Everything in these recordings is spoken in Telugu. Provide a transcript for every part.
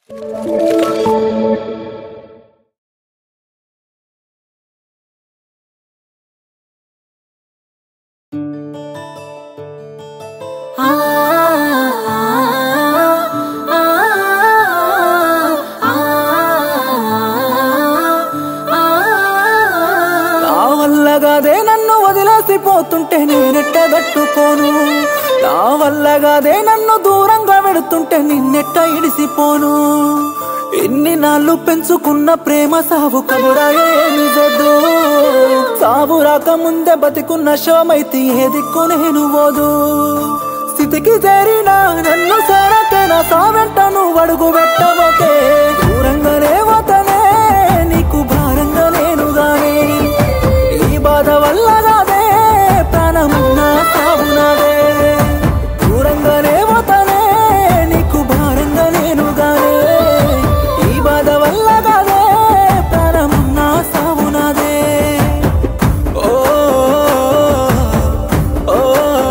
వల్లగాదే నన్ను వదిలేసిపోతుంటే నేనెట్ట తట్టుకోను, నా వల్లగాదే నన్ను దూరంగా వెడుతుంటే నిన్నెట్ట ఇడిసిపోను. ఇన్ని నాళ్ళు పెంచుకున్న ప్రేమ సావు కబురాయే నిజదు, సావు రాక ముందే బతికున్న శవమైతే ఏ దిక్కు నేను పోదు. స్థితికి చేరినా నన్ను సేరకే నా సావెంట నువ్వు అడుగు పెట్టబోకే. దూరంగానే పోతనే నీకు భారంగా నేను గానే, ఈ బాధ వల్ల కాదే ప్రాణమున్నా సాగునాదే. దూరంగానే పోతనే నీకు భారంగా నేను గానే, ఈ బాధ వల్ల కాదే ప్రాణమున్నా సాగునాదే. ఓ ఓ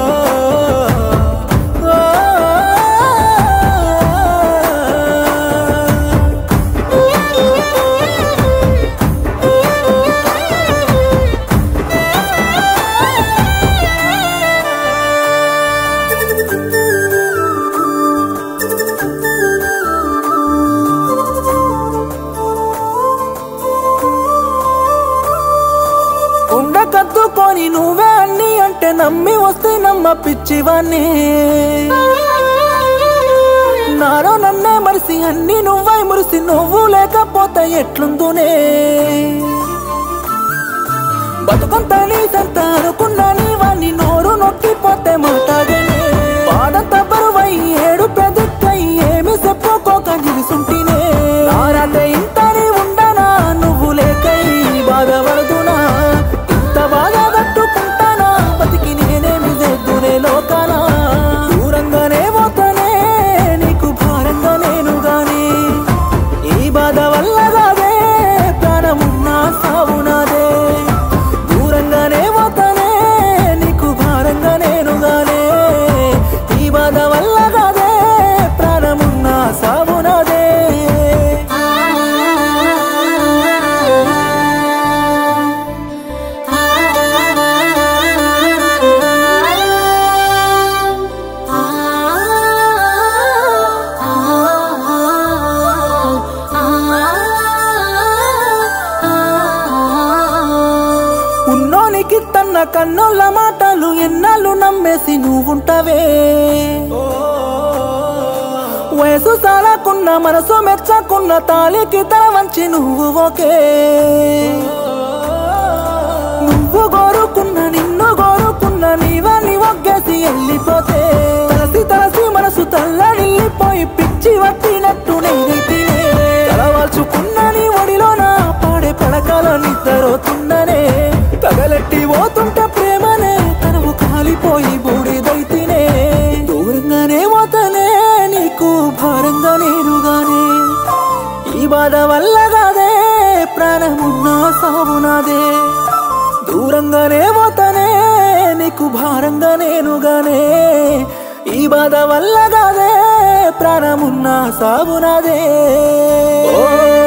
కద్దుకొని నువ్వే అన్ని అంటే నమ్మి వస్తే నమ్మ పిచ్చివాన్ని. నాలో నన్నే మరిసి అన్ని నువ్వై మురిసి నువ్వు లేకపోతే ఎట్లుందునే. బతుకంతా నీ సంత అనుకున్నా నీ వాణ్ణి నోరు నొక్కిపోతే మాట్లాడేనే. బాధంత బరువై ఏడు పెదిక్కై ఏమి చెప్పుకోక నిలుసుంటినే. నారాతే ఇంతని ఉండనా నువ్వు లేకై బాధపడుతున్నా, బాగా తట్టుకుంటానా బతికి నేనేమి చేద్దునే లోకానా. దూరంగానే పోతానే నీకు భారంగా నేను గాని, ఈ బాధ వల్ల కాదే ప్రాణమున్నా సావునాదే. దూరంగానే పోతానే నీకు భారంగా నేను గానే, ఈ బాధ వల్ల కాదే ప్రాణమున్నా సావునాదే. ఉన్నోనికి తన్న కన్నుల మాటలు ఎన్నాళ్ళు నమ్మేసి నువ్వుంటవే. వయసు సాలకున్న మనసు మెచ్చకున్న తాళికి తల వంచి నువ్వు ఒకే. నువ్వు కోరుకున్న నిన్ను కోరుకున్న నీవని ఒగ్గేసి వెళ్ళిపోతే, తలసి తలసి మనసు తల్లడిల్లిపోయి పిచ్చి పట్టినట్టు నేనైతే తలవాల్చుకున్న నీ ఒడిలోన పాడే పడకల నిద్రవుతుందనే. తగలెట్టి పోతుంటే ప్రేమనే తనవు కాలిపోయి బూడిదైతేనే. దూరంగానే పోతనే నీకు భారంగా నేను గానే, ఈ బాధ వల్ల కాదే ప్రాణమున్నా సావునాదే. దూరంగానే పోతనే నీకు భారంగా నేను గానే, ఈ బాధ వల్ల కాదే ప్రాణమున్నా సావునాదే. ఓ